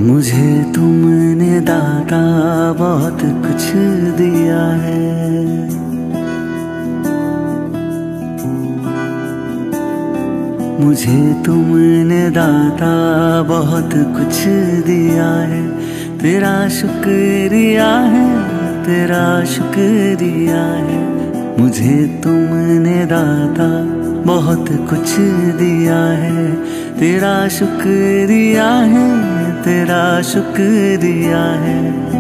मुझे तुमने दाता बहुत कुछ दिया है। मुझे तुमने दाता बहुत कुछ दिया है। तेरा शुक्रिया है, तेरा शुक्रिया है। मुझे तुमने दाता बहुत कुछ दिया है। तेरा शुक्रिया है, तेरा शुक्रिया है।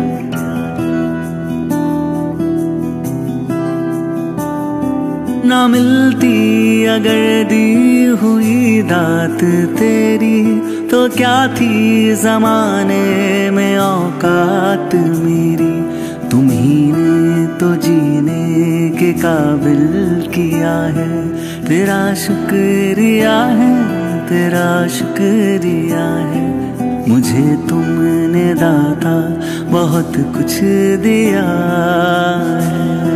ना मिलती अगर दी हुई दात तेरी, तो क्या थी जमाने में औकात मेरी। तुम्ही ने तो जीने के काबिल किया है। तेरा शुक्रिया है, तेरा शुक्रिया है। मुझे तुमने दाता बहुत कुछ दिया है।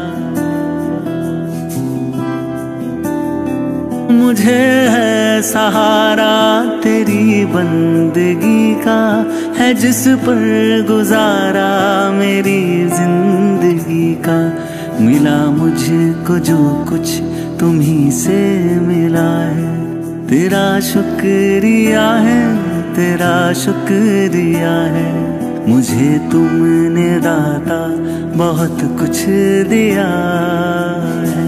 मुझे है सहारा तेरी बंदगी का, है जिस पर गुजारा मेरी जिंदगी का। मिला मुझको जो कुछ तुम्ही से मिला है। तेरा शुक्रिया है, तेरा शुक्रिया है। मुझे तुमने दाता बहुत कुछ दिया है।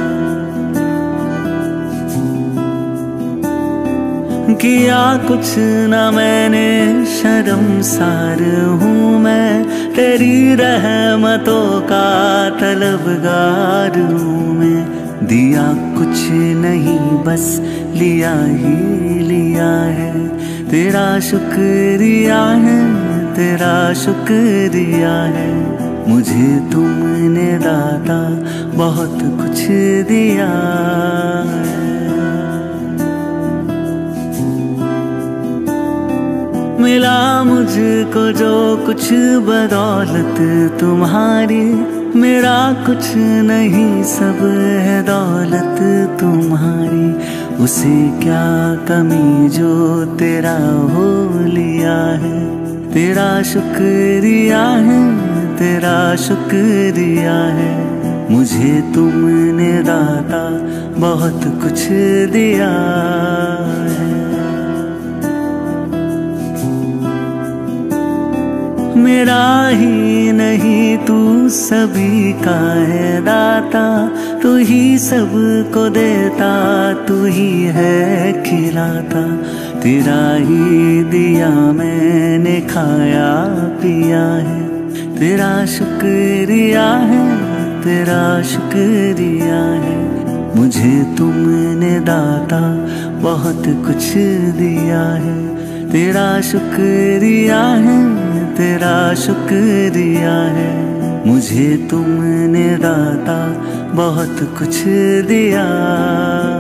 किया कुछ न मैंने, शर्मसार हूँ मैं। तेरी रहमतों का तलबगार हूँ मैं। दिया कुछ नहीं बस लिया ही लिया है। तेरा शुक्रिया है, तेरा शुक्रिया है। मुझे तुमने दाता बहुत कुछ दिया है। मिला मुझको जो कुछ बदौलत तुम्हारी, मेरा कुछ नहीं सब है दौलत तुम्हारी। उसे क्या कमी जो तेरा हो लिया है। तेरा शुक्रिया है, तेरा शुक्रिया है। मुझे तुमने दाता बहुत कुछ दिया है। मेरा ही नहीं तू सभी का है दाता। तू ही सबको देता, तू ही है खिलाता। तेरा ही दिया मैंने खाया पिया है। तेरा शुक्रिया है, तेरा शुक्रिया है। मुझे तुमने दाता बहुत कुछ दिया है। तेरा शुक्रिया है, तेरा शुक्रिया है। मुझे तुमने दाता बहुत कुछ दिया।